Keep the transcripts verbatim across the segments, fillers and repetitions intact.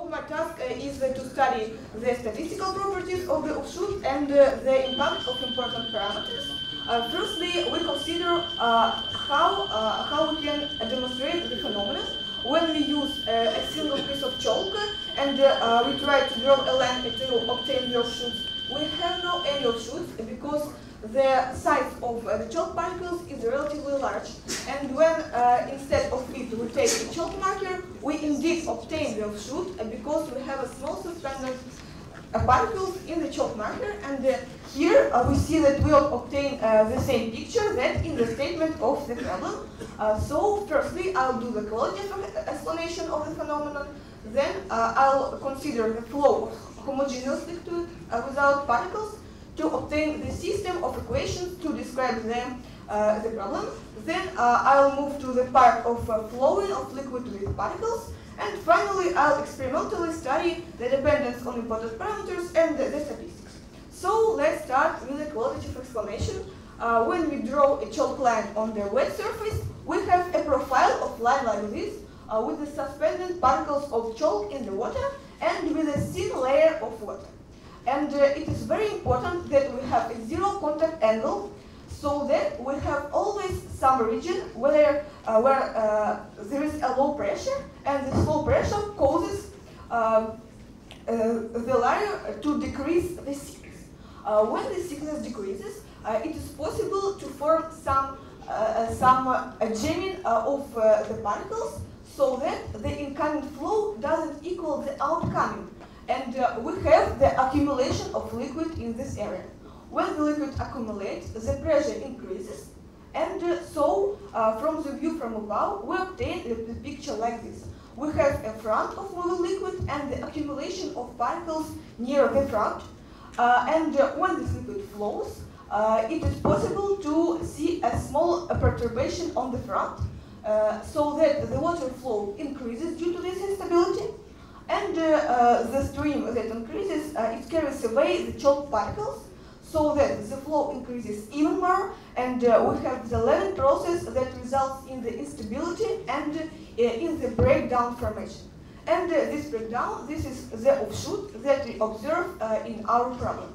of my task uh, is uh, to study the statistical properties of the offshoot and uh, the impact of important parameters. Uh, firstly, we consider uh, how, uh, how we can demonstrate the phenomenon when we use uh, a single piece of chalk and uh, we try to draw a line to obtain the offshoots. We have no any offshoots because the size of uh, the chalk particles is relatively large, and when uh, instead of it we take a chalk marker, we indeed obtain the offshoot uh, because we have a small suspended uh, particles in the chalk marker, and uh, here uh, we see that we obtain uh, the same picture that in the statement of the problem. Uh, so firstly, I'll do the qualitative explanation of the phenomenon, then uh, I'll consider the flow of homogeneous liquid uh, without particles, to obtain the system of equations to describe them, uh, the problem. Then uh, I'll move to the part of uh, flowing of liquid with particles. And finally, I'll experimentally study the dependence on important parameters and the, the statistics. So let's start with the qualitative explanation. Uh, when we draw a chalk line on the wet surface, we have a profile of line like this, uh, with the suspended particles of chalk in the water and with a thin layer of water. And uh, it is very important that we have a zero contact angle, so that we have always some region where, uh, where uh, there is a low pressure, and this low pressure causes uh, uh, the layer to decrease the thickness. Uh, when the thickness decreases, uh, it is possible to form some, uh, some uh, jamming uh, of uh, the particles, so that the incoming flow doesn't equal the outcoming. And uh, we have the accumulation of liquid in this area. When the liquid accumulates, the pressure increases, and uh, so uh, from the view from above, we obtain the picture like this. We have a front of moving liquid and the accumulation of particles near the front. Uh, and uh, when this liquid flows, uh, it is possible to see a small uh, perturbation on the front, uh, so that the water flow increases due to this instability. And uh, uh, the stream that increases, uh, it carries away the chalk particles, so that the flow increases even more, and uh, we have the leveling process that results in the instability and uh, in the breakdown formation. And uh, this breakdown, this is the offshoot that we observe uh, in our problem.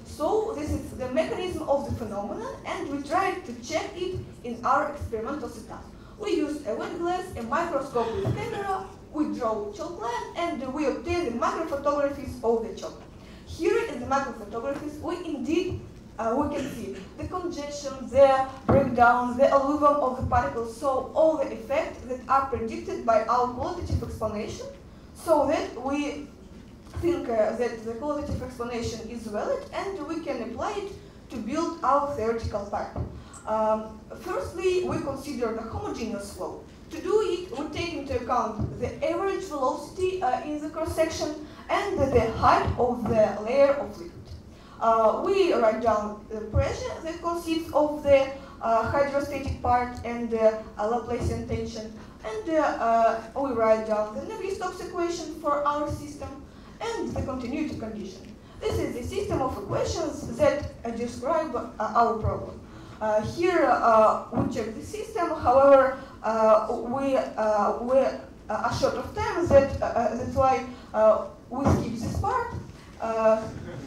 So this is the mechanism of the phenomenon, and we try to check it in our experimental setup. We use a wet glass, a microscope with a camera, we draw chalk line, and we obtain the macrophotographies of the chalk. Here in the macrophotographies, we indeed uh, we can see the congestion, the breakdown, the alluvium of the particles, so all the effects that are predicted by our qualitative explanation, so that we think uh, that the qualitative explanation is valid and we can apply it to build our theoretical part. Um, firstly, we consider the homogeneous flow. To do it, we take into account the average velocity uh, in the cross-section and the height of the layer of liquid. Uh, we write down the pressure that consists of the uh, hydrostatic part and the uh, Laplacian tension, and uh, uh, we write down the Navier-Stokes equation for our system and the continuity condition. This is the system of equations that uh, describe uh, our problem. Uh, here uh, we check the system, however, uh, we, uh, we uh, are short of time, that, uh, that's why uh, we skip this part. Uh,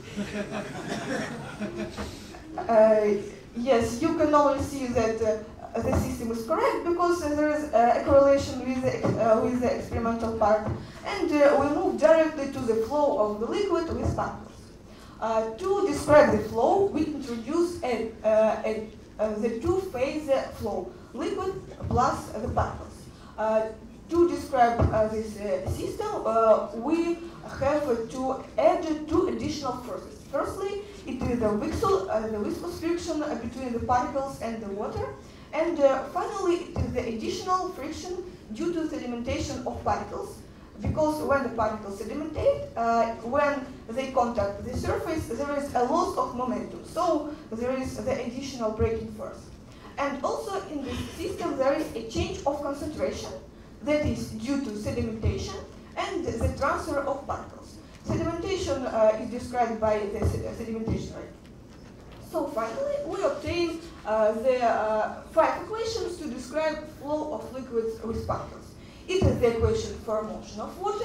uh, yes, you can only see that uh, the system is correct because uh, there is uh, a correlation with the, uh, with the experimental part. And uh, we move directly to the flow of the liquid with particles. Uh, to describe the flow, we introduce a, uh, a Uh, the two-phase flow, liquid plus the particles. Uh, to describe uh, this uh, system, uh, we have uh, to add two additional forces. Firstly, it is the, wixel, uh, the viscous friction uh, between the particles and the water, and uh, finally, it is the additional friction due to sedimentation of particles. Because when the particles sedimentate, uh, when they contact the surface, there is a loss of momentum. So there is the additional braking force. And also in this system, there is a change of concentration that is due to sedimentation and the transfer of particles. Sedimentation uh, is described by the sedimentation rate. So finally, we obtain uh, the uh, five equations to describe flow of liquids with particles. It is the equation for motion of water,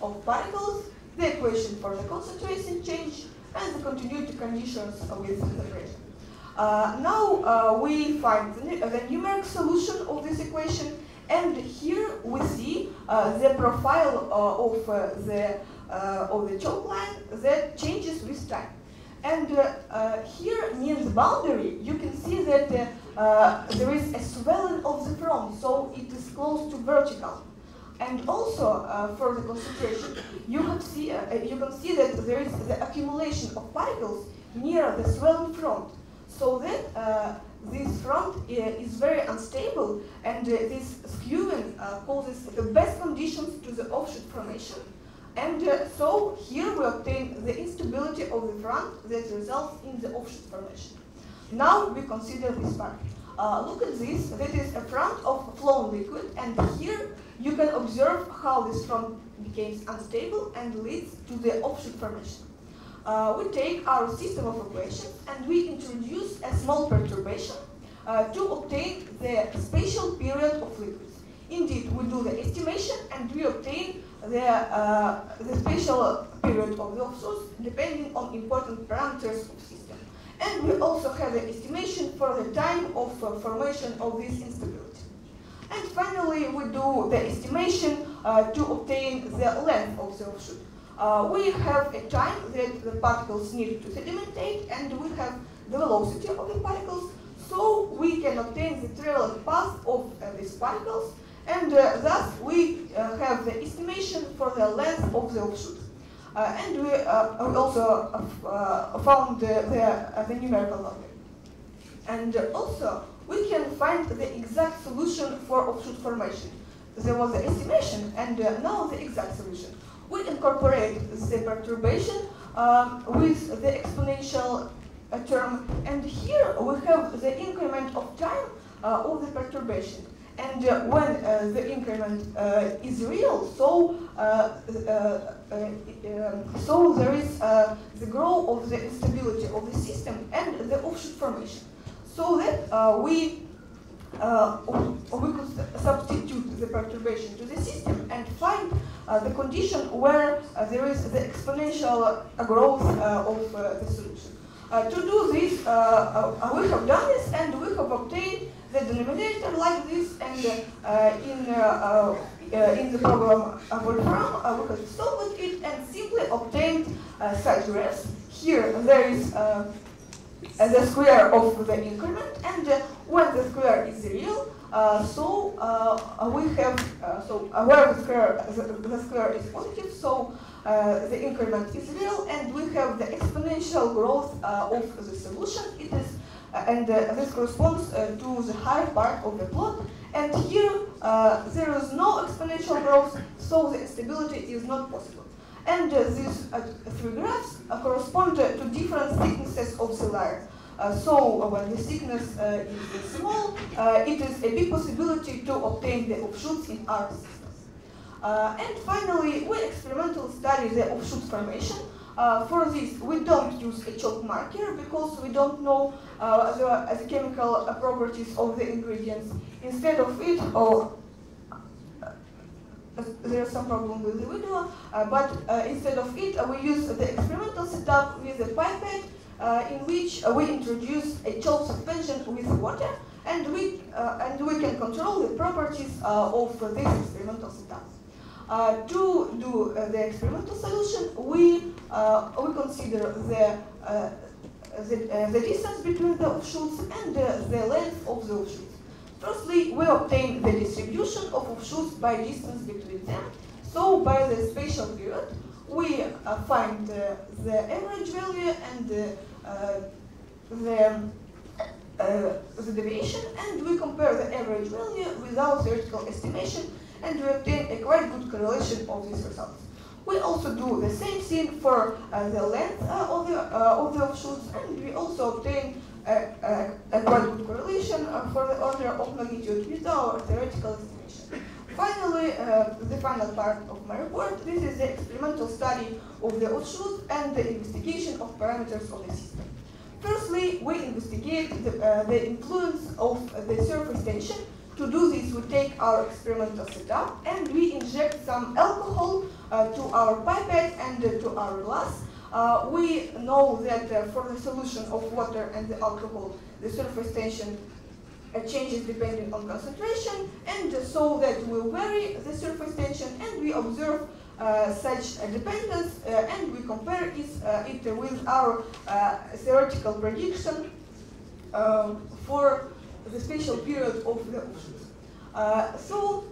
of particles, the equation for the concentration change, and the continuity conditions with the pressure. Uh, now uh, we find the, the numeric solution of this equation, and here we see uh, the profile uh, of uh, the uh, of the chalk line that changes with time. And uh, uh, here near the boundary, you can see that uh, uh, there is a swelling of the front, so it is close to vertical. And also uh, for the concentration, you can see uh, you can see that there is the accumulation of particles near the swelling front, so that uh, this front uh, is very unstable, and uh, this skewing uh, causes the best conditions to the offshoot formation. And uh, so here we obtain the instability of the front that results in the offshoot formation. Now we consider this part. Uh, look at this, that is a front of flowing liquid, and here you can observe how this front becomes unstable and leads to the offshoot formation. Uh, we take our system of equations and we introduce a small perturbation uh, to obtain the spatial period of liquids. Indeed, we do the estimation and we obtain the, uh, the spatial period of the offshoots depending on important parameters of the system. And we also have the estimation for the time of uh, formation of this instability. And finally, we do the estimation uh, to obtain the length of the offshoot. Uh, we have a time that the particles need to sedimentate, and we have the velocity of the particles, so we can obtain the traveling path of uh, these particles, and uh, thus we uh, have the estimation for the length of the offshoot. Uh, and we, uh, we also uh, found the, the, uh, the numerical value. And uh, also, we can find the exact solution for offshoot formation. There was the estimation, and uh, now the exact solution. We incorporate the perturbation um, with the exponential uh, term, and here we have the increment of time uh, of the perturbation. And uh, when uh, the increment uh, is real, so uh, uh, uh, um, so there is uh, the growth of the instability of the system and the offshoot formation. So that uh, we uh, we could substitute the perturbation to the system and find uh, the condition where uh, there is the exponential uh, growth uh, of uh, the solution. Uh, to do this, uh, uh, we have done this, and we have obtained the denominator like this, and uh, in uh, uh, in the program uh, Wolfram, uh, we have solved it and simply obtained uh, such graphs. Here there is uh, the square of the increment, and uh, when the square is real, uh, so uh, we have uh, so uh, where the square the, the square is positive, so uh, the increment is real, and we have the exponential growth uh, of the solution. It is uh, and uh, this corresponds uh, to the higher part of the plot. And here uh, there is no exponential growth, so the instability is not possible. And uh, these uh, three graphs uh, correspond uh, to different thicknesses of the layer. Uh, so uh, when the thickness uh, is small, uh, it is a big possibility to obtain the offshoots in our systems. Uh, and finally, we experimentally study the offshoot formation. Uh, for this, we don't use a chalk marker because we don't know uh, the, the chemical uh, properties of the ingredients. Instead of it, or uh, there's some problem with the video, uh, but uh, instead of it, uh, we use the experimental setup with a pipette uh, in which uh, we introduce a chalk suspension with water, and we uh, and we can control the properties uh, of uh, this experimental setup. Uh, to do uh, the experimental solution, we uh, we consider the uh, the, uh, the distance between the offshoots and uh, the length of the offshoots. Firstly, we obtain the distribution of offshoots by distance between them. So by the spatial period, we uh, find uh, the average value and uh, uh, the uh, the deviation, and we compare the average value without theoretical estimation, and we obtain a quite good correlation of these results. We also do the same thing for uh, the length uh, of, the, uh, of the offshoots, and we also obtain a, a, a quite good correlation uh, for the order of magnitude with our theoretical estimation. Finally, uh, the final part of my report, this is the experimental study of the offshoots and the investigation of parameters of the system. Firstly, we investigate the, uh, the influence of the surface tension To do this, we take our experimental setup and we inject some alcohol uh, to our pipette and uh, to our glass. Uh, we know that uh, for the solution of water and the alcohol, the surface tension uh, changes depending on concentration, and uh, so that we vary the surface tension and we observe uh, such a dependence uh, and we compare it, uh, it with our uh, theoretical prediction uh, for the spatial period of the oceans. Uh, so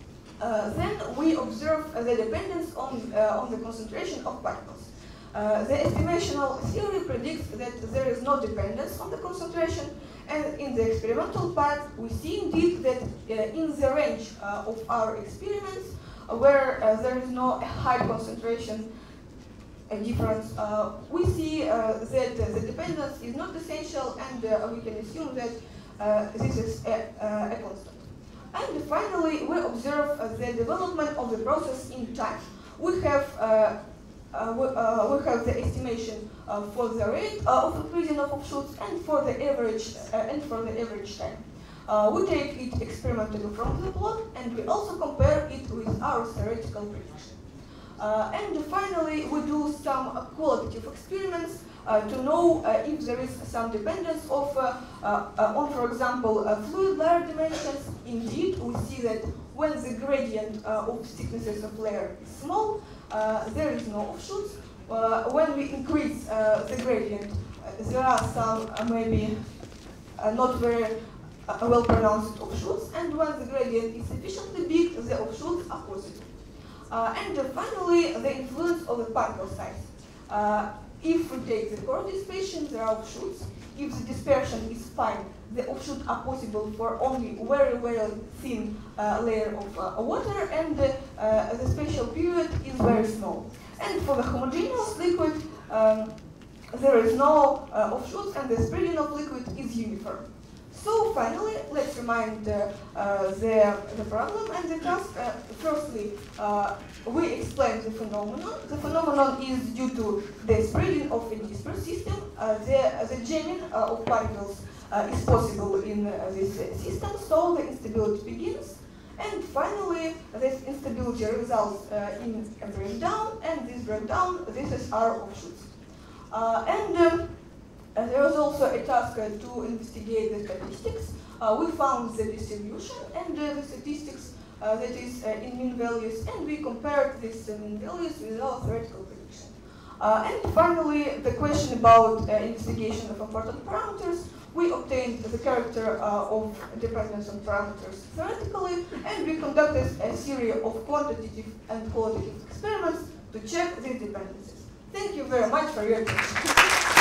uh, then we observe uh, the dependence on, uh, on the concentration of particles. Uh, the estimational theory predicts that there is no dependence on the concentration, and in the experimental part we see indeed that uh, in the range uh, of our experiments uh, where uh, there is no high concentration uh, difference, uh, we see uh, that uh, the dependence is not essential, and uh, we can assume that uh, this is a, uh, a constant. And finally we observe uh, the development of the process in time. We have uh, Uh, we, uh, we have the estimation uh, for the rate uh, of increasing of offshoots and for the average uh, and for the average time. Uh, we take it experimentally from the plot, and we also compare it with our theoretical prediction. Uh, and finally, we do some uh, qualitative experiments uh, to know uh, if there is some dependence of uh, uh, on, for example, uh, fluid layer dimensions. Indeed, we see that when the gradient uh, of thicknesses of layer is small, Uh, there is no offshoots. Uh, when we increase uh, the gradient, uh, there are some uh, maybe uh, not very uh, well pronounced offshoots, and when the gradient is sufficiently big, the offshoots are positive. Uh, and uh, finally, the influence of the particle size. Uh, if we take the core dispersion, there are offshoots. If the dispersion is fine, the offshoots are possible for only very, very thin uh, layer of uh, water, and uh, uh, the spatial period is very small. And for the homogeneous liquid, um, there is no uh, offshoots, and the spreading of liquid is uniform. So finally, let's remind uh, uh, the, the problem and the task. Uh, firstly, uh, we explain the phenomenon. The phenomenon is due to the spreading of a disperse system. Uh, the, the jamming uh, of particles uh, is possible in uh, this uh, system, so the instability begins. And finally, this instability results uh, in a breakdown, and this breakdown, this is our offshoots. Uh, and um, Uh, there was also a task uh, to investigate the statistics. Uh, we found the distribution and uh, the statistics uh, that is uh, in mean values, and we compared these uh, mean values with our theoretical prediction. Uh, and finally, the question about uh, investigation of important parameters. We obtained the character uh, of dependence on parameters theoretically, and we conducted a series of quantitative and qualitative experiments to check these dependencies. Thank you very much for your attention.